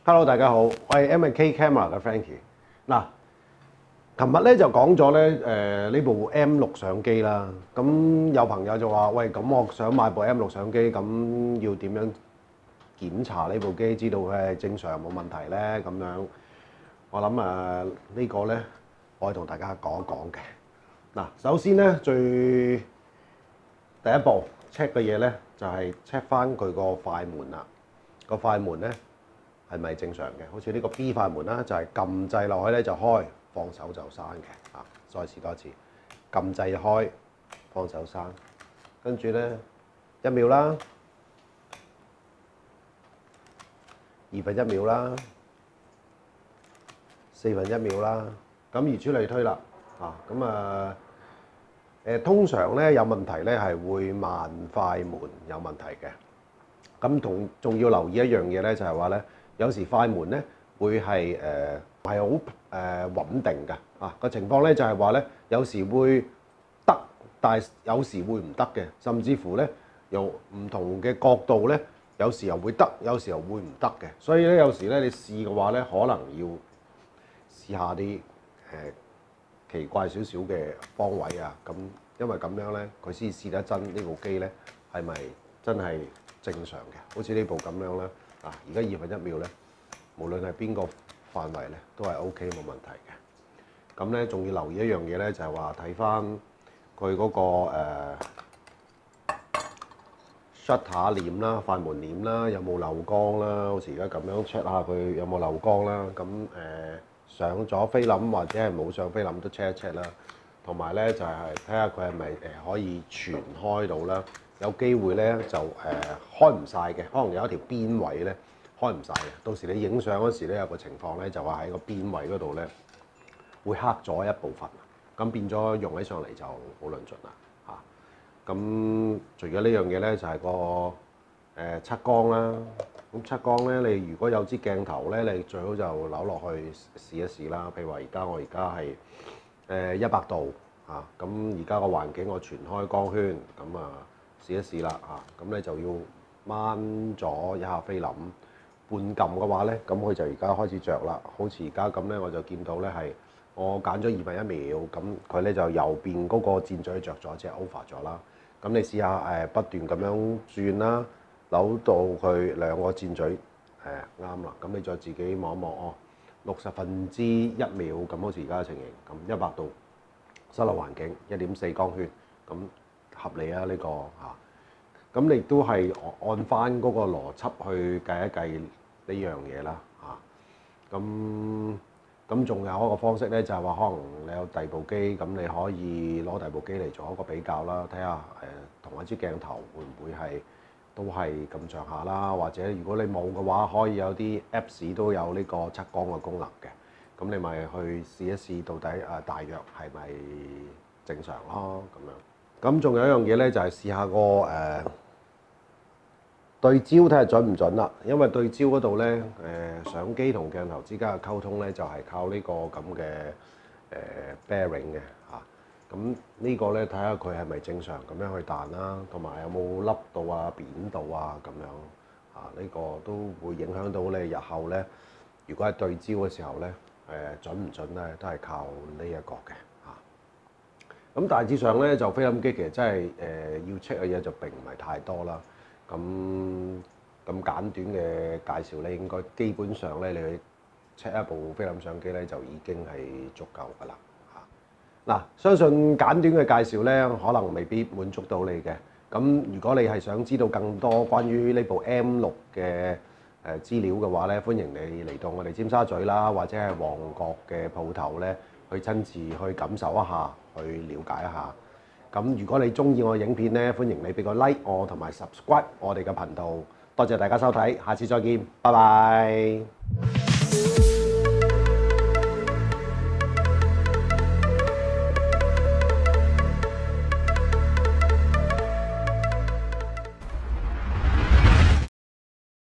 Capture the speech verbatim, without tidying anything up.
Hello， 大家好，我係 M and K Camera 嘅 Frankie。嗱，琴日咧就講咗咧誒呢部 M 六相機啦。咁有朋友就話：喂，咁我想買部 M 六相機，咁要點樣檢查呢部機，知道佢係正常冇問題咧？咁樣我諗誒呢個咧，我係同大家講一講嘅。嗱，首先咧最第一步 check 嘅嘢咧，就係 check 翻佢個快門啦。個快門咧係咪正常嘅？好似呢個 B 快門啦，就係撳掣落去咧就開，放手就閂嘅。啊，再試多一次，撳掣開，放手閂，跟住咧一秒啦，二分一秒啦，四分一秒啦，咁如此類推啦。啊，咁啊誒，通常咧有問題咧係會慢快門有問題嘅。咁同仲要留意一樣嘢咧，就係話咧，有時快門咧會係誒唔係好誒穩定嘅啊，個情況咧就係話咧，有時會得，但係有時會唔得嘅，甚至乎咧由唔同嘅角度咧，有時又會得，有時又會唔得嘅。所以咧有時咧你試嘅話咧，可能要試下啲誒、呃、奇怪少少嘅方位啊，咁因為咁樣咧，佢先試得真呢部機咧係咪真係正常嘅，好似呢部咁樣啦。啊，而家二分一秒咧，無論係邊個範圍咧，都係 O K 冇問題嘅。咁咧，仲要留意一樣嘢咧，就係話睇翻佢嗰個誒 shutter 簾啦、快門簾啦，有冇漏光啦？好似而家咁樣 check 下佢有冇漏光啦。咁誒、呃、上咗菲林或者係冇上菲林都 check 一 check 啦。同埋咧就係睇下佢係咪誒可以全開到啦。有機會咧就誒、呃、開唔晒嘅，可能有一條邊位咧開唔晒嘅。到時你影相嗰時咧有個情況咧就話喺個邊位嗰度咧會黑咗一部分，咁變咗用起上嚟就好論盡啦嚇。咁除咗呢樣嘢咧就係、是、個誒測光啦。咁測光咧，你如果有支鏡頭咧，你最好就扭落去試一試啦。譬如話而家我而家係誒一百度嚇，咁而家個環境我全開光圈，咁啊〜試一試啦嚇，咁咧就要掹咗一下菲林，半撳嘅話咧，咁佢就而家開始着啦。好似而家咁咧，我就見到咧係我揀咗二分一秒，咁佢咧就右邊嗰個箭嘴着咗，即係 over 咗啦。咁你試下誒不斷咁樣轉啦，扭到佢兩個箭嘴誒啱啦。咁你再自己望一望哦，六十分之一秒咁，好似而家嘅情形咁，一百度室內環境一點四光圈咁。合理啊！呢、這個嚇，咁你都係按翻嗰個邏輯去計一計呢樣嘢啦嚇。咁咁仲有一個方式咧，就係、是、話可能你有第二部機，咁你可以攞第二部機嚟做一個比較啦，睇下誒同一支鏡頭會唔會係都係咁上下啦，或者如果你冇嘅話，可以有啲 Apps 都有呢個測光嘅功能嘅，咁你咪去試一試到底誒大約係咪正常咯咁樣。咁仲有一樣嘢咧，就係試下個誒對焦睇下準唔準啦。因為對焦嗰度咧，誒相機同鏡頭之間嘅溝通咧，就係靠呢個咁嘅誒 bearing 嘅嚇。咁呢個咧睇下佢係咪正常咁樣去彈啦，同埋有冇凹度啊、扁度啊咁樣啊？呢個都會影響到你日後咧，如果係對焦嘅時候咧，誒準唔準咧，都係靠呢一個嘅。咁大致上咧，就菲林機其實真係誒、呃、要 check 嘅嘢就並唔係太多啦。咁咁簡短嘅介紹咧，應該基本上咧，你去 check 一部菲林相機咧，就已經係足夠㗎啦嚇。嗱，相信簡短嘅介紹咧，可能未必滿足到你嘅。咁如果你係想知道更多關於呢部 M 六嘅誒資料嘅話咧，歡迎你嚟到我哋尖沙咀啦，或者係旺角嘅鋪頭咧，去親自去感受一下。去了解一下，咁如果你中意我嘅影片咧，歡迎你俾個 like 我同埋 subscribe 我哋嘅頻道，多謝大家收睇，下次再見，拜拜。